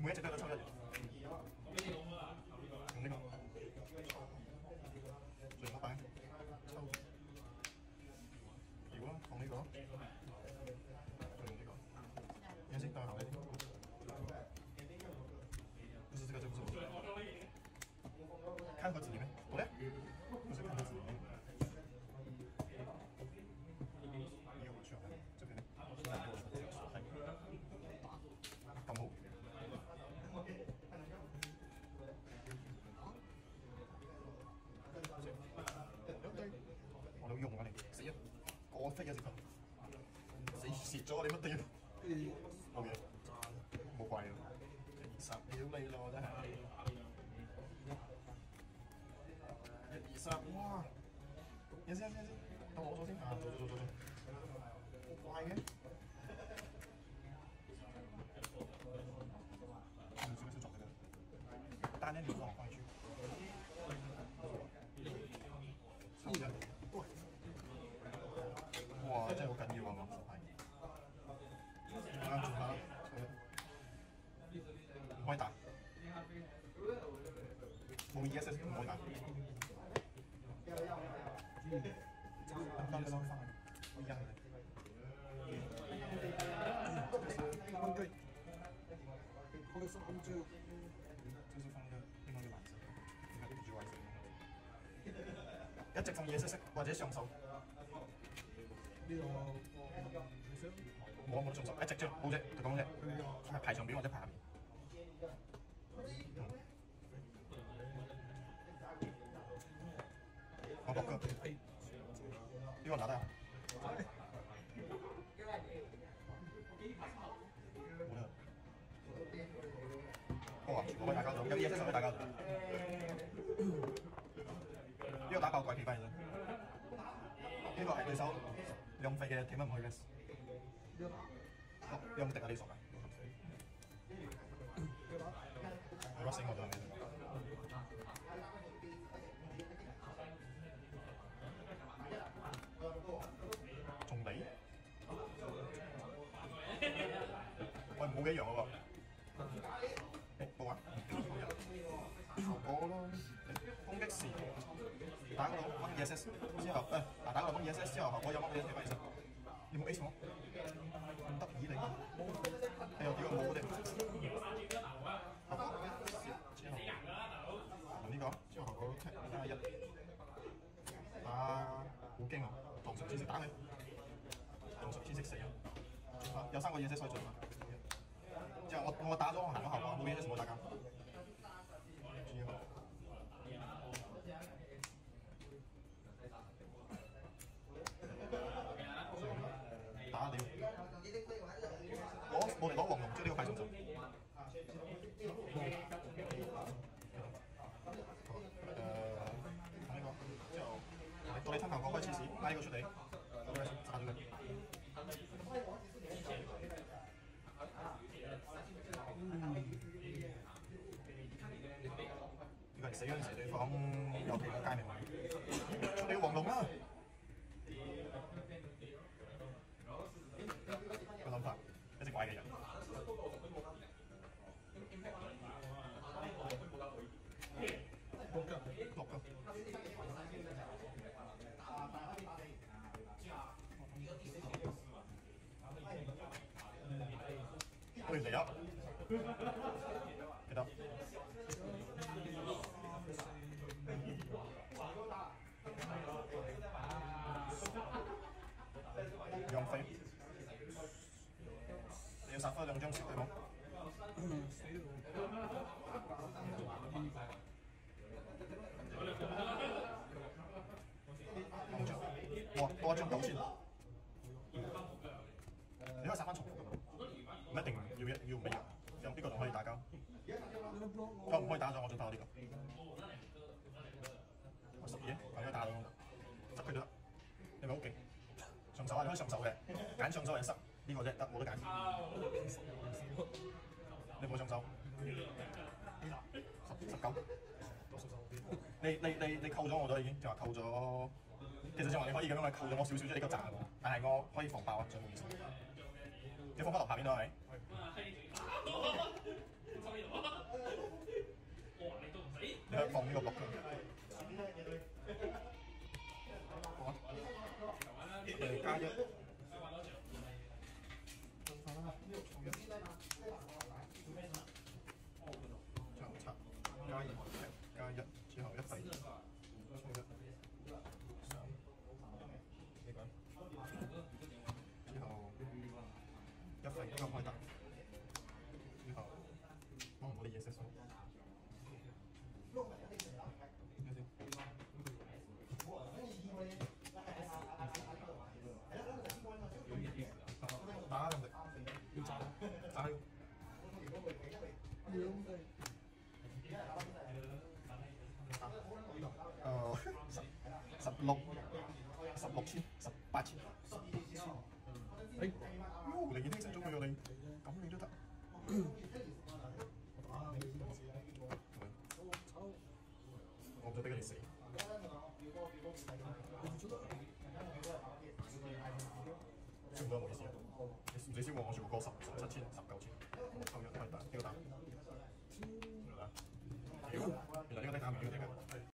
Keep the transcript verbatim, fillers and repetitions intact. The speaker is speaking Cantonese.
每一隻都有得抽一樣。用呢個最後擺抽，搖啦，放呢個，再用呢個，先先等下呢啲，就是這個就不是我的，看盒子裡面，不對，不是看盒子裡面，你有我去啊，這邊，係，咁好。我都用啊你，死啊！過飛啊直頭，死蝕咗你乜嘢？冇嘢，冇貴咯，二十秒你咯真係，一二三，哇！有先有先有先，等我攞咗先啊！做做做做做，好怪嘅。唔知咩事做嘅咧？單一年都好快住。三日，哇！真係好緊要啊！我手牌，啱做下，唔可以打，冇 E S S 唔可以打。翻翻翻翻，可以印嘅。工具，放個三張，就是放個另外一個藍色，另外一個 G Y 色。一直放嘢色色或者上手。呢個冇冇上手，一直啫，冇啫，就咁啫。係排上邊或者排下邊。我博個，呢個拿得。冇啦。哇！我可以打交道，有嘢色可以打交道。呢個打爆鬼皮翻嚟啦！呢個係對手兩費嘅 Tamer 唔去嘅，有冇敵啊？你傻㗎？你屈死我咗你！仲嚟？喂，冇幾樣喎！誒，冇啊！我咯，攻擊時打嗰度掹 E S S 之後，誒嗱打嗰度掹 E S S 之後，我有掹 E S S 翻嚟先。你冇 A 我？咁得意你？你又屌我冇嘅？之後用呢個，之後我踢加一，啊好驚啊！唐純天色打你，唐純天色死啊！有三個 E S S 可以進啊！之後我我打咗我行咗後啊，冇 E S S 冇打交。之後打了，攞我哋攞黃龍珠呢個快速手。誒，呢個之後到你吞效果開始時，拉呢個出嚟，咁樣殺咗佢。呢個係死嗰陣時，對方有其他街名出你個黃龍啦！個諗法一隻怪嘅人。六個，六個。喂，嚟啊！記得。讓飛，你要殺翻兩張色對冇？兩張，哇，多一張九千。你可以殺翻重複㗎嘛，唔一定要一要尾人，有呢個仲可以打交。我唔可以打咗，我想打呢個。我十嘢，咁樣打到，執佢都得。你咪好勁？上手啊，你可以上手嘅，揀上手定塞呢個啫，得冇得揀。你冇上手，十十九。你你你你扣咗我咗已經，就話扣咗。其實正話你可以咁樣去扣咗我少少啫，你夠賺喎。但係我可以防爆啊，最冇意思。你放翻落下邊啦，係咪？ 你可以放呢個落空。好啊，誒加一，進化啦，抽一，最後七，加二，加一，之後一費，抽一，上，呢個，之後一費呢個開得，之後幫我啲嘢識數。打咁力，要炸，炸要。誒十十六十六千十八千。誒，你已經升咗佢喎你，咁你都得。我唔想俾佢哋死。燒唔到冇意思啊！你唔使燒我，我全部過十十七千、十九千，抽一開打，呢個打，呢個打，屌！原來呢個低打唔係呢個低㗎。